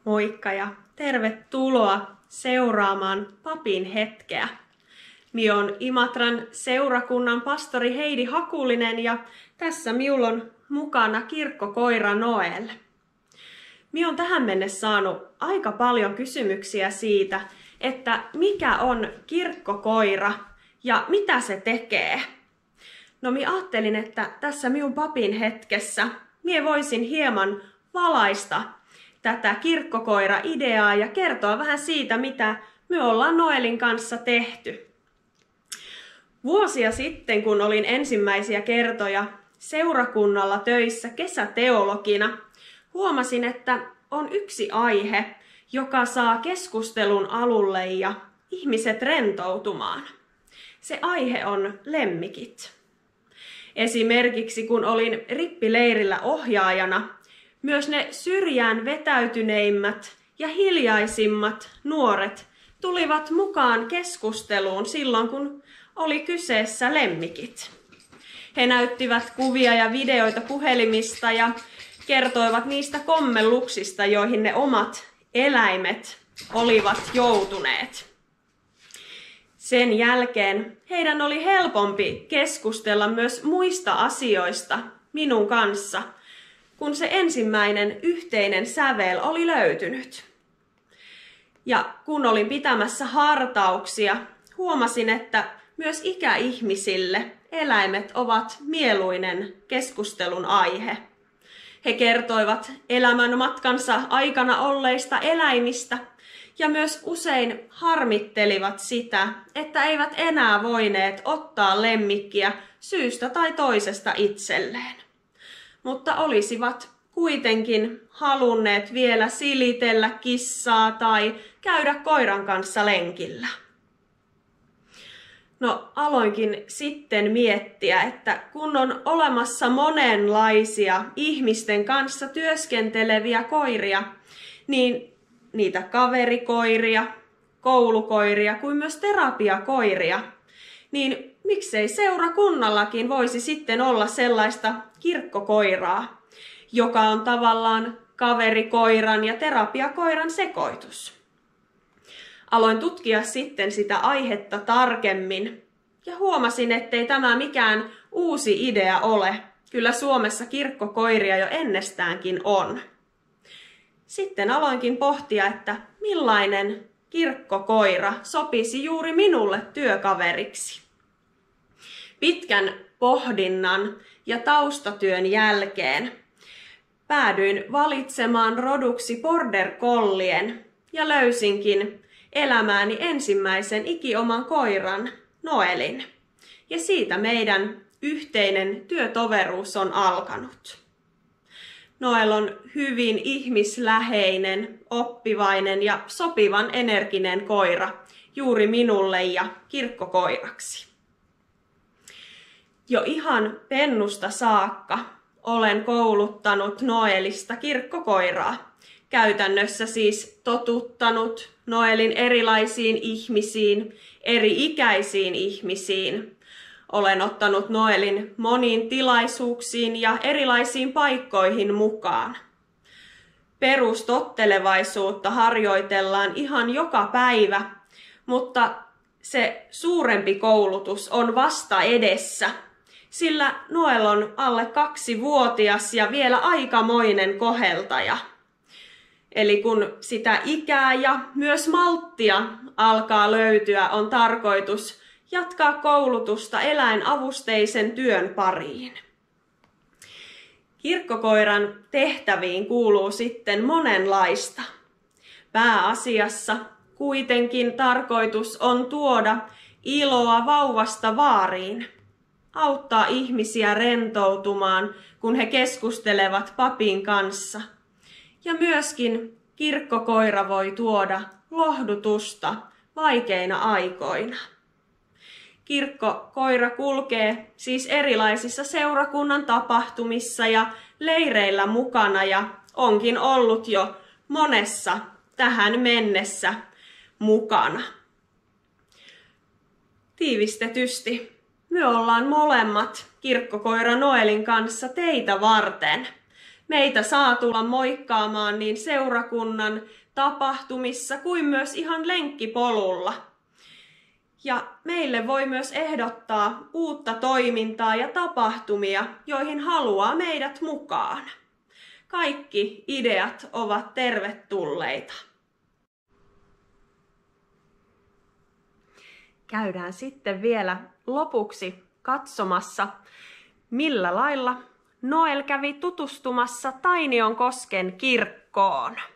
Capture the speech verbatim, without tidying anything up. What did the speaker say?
Moikka ja tervetuloa seuraamaan Papin hetkeä. Minä olen Imatran seurakunnan pastori Heidi Hakulinen ja tässä minulla on mukana kirkkokoira Noel. Minä olen tähän mennessä saanut aika paljon kysymyksiä siitä, että mikä on kirkkokoira ja mitä se tekee. No minä ajattelin, että tässä minun Papin hetkessä minä voisin hieman valaista tätä kirkkokoira-ideaa ja kertoa vähän siitä, mitä me ollaan Noelin kanssa tehty. Vuosia sitten, kun olin ensimmäisiä kertoja seurakunnalla töissä kesäteologina, huomasin, että on yksi aihe, joka saa keskustelun alulle ja ihmiset rentoutumaan. Se aihe on lemmikit. Esimerkiksi kun olin rippileirillä ohjaajana, myös ne syrjään vetäytyneimmät ja hiljaisimmat nuoret tulivat mukaan keskusteluun silloin, kun oli kyseessä lemmikit. He näyttivät kuvia ja videoita puhelimista ja kertoivat niistä kommelluksista, joihin ne omat eläimet olivat joutuneet. Sen jälkeen heidän oli helpompi keskustella myös muista asioista minun kanssa, kun se ensimmäinen yhteinen sävel oli löytynyt. Ja kun olin pitämässä hartauksia, huomasin, että myös ikäihmisille eläimet ovat mieluinen keskustelun aihe. He kertoivat elämän matkansa aikana olleista eläimistä ja myös usein harmittelivat sitä, että eivät enää voineet ottaa lemmikkiä syystä tai toisesta itselleen. Mutta olisivat kuitenkin halunneet vielä silitellä kissaa tai käydä koiran kanssa lenkillä. No, aloinkin sitten miettiä, että kun on olemassa monenlaisia ihmisten kanssa työskenteleviä koiria, niin niitä kaverikoiria, koulukoiria kuin myös terapiakoiria, niin miksei seurakunnallakin voisi sitten olla sellaista kirkkokoiraa, joka on tavallaan kaverikoiran ja terapiakoiran sekoitus. Aloin tutkia sitten sitä aihetta tarkemmin ja huomasin, ettei tämä mikään uusi idea ole. Kyllä Suomessa kirkkokoiria jo ennestäänkin on. Sitten aloinkin pohtia, että millainen kirkkokoira sopisi juuri minulle työkaveriksi. Pitkän pohdinnan ja taustatyön jälkeen päädyin valitsemaan roduksi border collien ja löysinkin elämääni ensimmäisen ikioman koiran, Noelin. Ja siitä meidän yhteinen työtoveruus on alkanut. Noel on hyvin ihmisläheinen, oppivainen ja sopivan energinen koira juuri minulle ja kirkkokoiraksi. Jo ihan pennusta saakka olen kouluttanut Noelista kirkkokoiraa. Käytännössä siis totuttanut Noelin erilaisiin ihmisiin, eri-ikäisiin ihmisiin. Olen ottanut Noelin moniin tilaisuuksiin ja erilaisiin paikkoihin mukaan. Perustottelevaisuutta harjoitellaan ihan joka päivä, mutta se suurempi koulutus on vasta edessä, sillä Noel on alle kaksivuotias ja vielä aikamoinen koheltaja. Eli kun sitä ikää ja myös malttia alkaa löytyä, on tarkoitus jatkaa koulutusta eläinavusteisen työn pariin. Kirkkokoiran tehtäviin kuuluu sitten monenlaista. Pääasiassa kuitenkin tarkoitus on tuoda iloa vauvasta vaariin, auttaa ihmisiä rentoutumaan, kun he keskustelevat papin kanssa. Ja myöskin kirkkokoira voi tuoda lohdutusta vaikeina aikoina. Kirkkokoira kulkee siis erilaisissa seurakunnan tapahtumissa ja leireillä mukana ja onkin ollut jo monessa tähän mennessä mukana. Meitä saa tulla moikkaamaan niin seurakunnan tapahtumissa kuin myös ihan lenkkipolulla. Ja meille voi myös ehdottaa uutta toimintaa ja tapahtumia, joihin haluaa meidät mukaan. Kaikki ideat ovat tervetulleita. Käydään sitten vielä lopuksi katsomassa, millä lailla Noel kävi tutustumassa Tainionkosken kirkkoon.